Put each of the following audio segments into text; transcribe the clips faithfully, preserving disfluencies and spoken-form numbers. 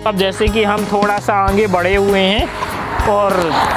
अब जैसे कि हम थोड़ा सा आगे बढ़े हुए हैं और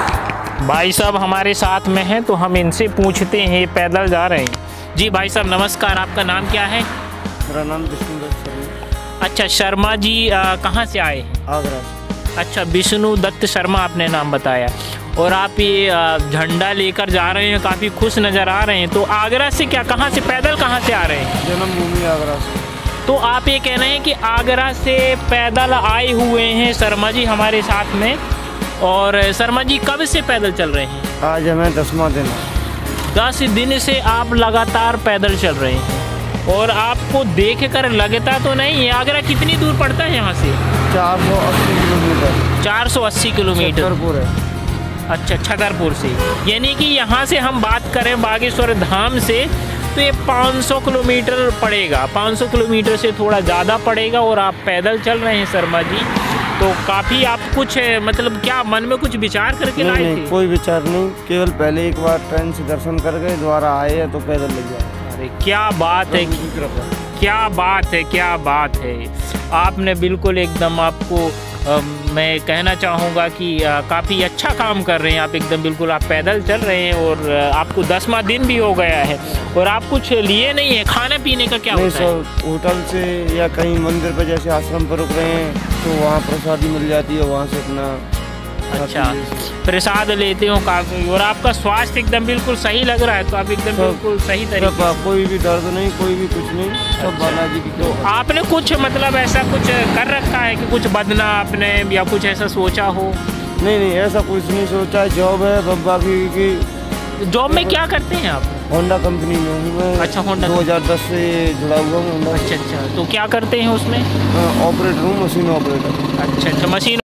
भाई साहब हमारे साथ में हैं, तो हम इनसे पूछते हैं, पैदल जा रहे हैं। जी भाई साहब नमस्कार, आपका नाम क्या है? मेरा नाम विष्णु दत्त शर्मा। अच्छा शर्मा जी, कहाँ से आए? आगरा। अच्छा विष्णु दत्त शर्मा आपने नाम बताया, और आप ये झंडा लेकर जा रहे हैं, काफ़ी खुश नज़र आ रहे हैं। तो आगरा से क्या, कहाँ से, पैदल कहाँ से आ रहे हैं? जन्मभूमि आगरा से। तो आप ये कह रहे हैं कि आगरा से पैदल आए हुए हैं शर्मा जी हमारे साथ में। और शर्मा जी कब से पैदल चल रहे हैं? आज हमें दसवां दिन। दस दिन से आप लगातार पैदल चल रहे हैं, और आपको देख कर लगता तो नहीं है, आगरा कितनी दूर पड़ता है यहाँ से? चार सौ अस्सी किलोमीटर। चार सौ अस्सी किलोमीटर छतरपुर है। अच्छा छतरपुर से, यानी कि यहाँ से हम बात करें बागेश्वर धाम से तो ये पाँच सौ किलोमीटर पड़ेगा, पाँच सौ किलोमीटर से थोड़ा ज़्यादा पड़ेगा, और आप पैदल चल रहे हैं शर्मा जी। तो काफ़ी आप कुछ मतलब क्या मन में कुछ विचार करके लाए थे? कोई विचार नहीं, केवल पहले एक बार ट्रेन से दर्शन कर गए, दोबारा आए हैं तो पैदल ले जाए। अरे क्या बात है, क्या बात है, क्या बात है। आपने बिल्कुल एकदम, आपको आ, मैं कहना चाहूँगा कि काफ़ी अच्छा काम कर रहे हैं आप, एकदम बिल्कुल आप पैदल चल रहे हैं, और आ, आपको दसवां दिन भी हो गया है, और आप कुछ लिए नहीं है, खाने पीने का क्या होता है? होटल से या कहीं मंदिर पर जैसे आश्रम पर रुक रहे हैं तो वहाँ प्रसादी मिल जाती है, वहाँ से अपना अच्छा प्रसाद लेते हो काफ़ी, और आपका स्वास्थ्य एकदम बिल्कुल सही लग रहा है, तो आप एकदम बिल्कुल सही तरीके से, कोई भी दर्द नहीं, कोई भी कुछ नहीं, सब बालाजी की। तो आपने कुछ मतलब ऐसा कुछ कर रखा है कि कुछ बदना आपने या कुछ ऐसा सोचा हो? नहीं नहीं, ऐसा कुछ नहीं सोचा। जॉब है बब्बा की। जॉब में क्या करते हैं आप? होंडा कंपनी में हूँ मैं। अच्छा होंडा, दो हज़ार दस से जुड़ा हुआ हूँ। अच्छा अच्छा, तो क्या करते हैं उसमें? ऑपरेटर हूँ, मशीन ऑपरेटर। अच्छा अच्छा, मशीन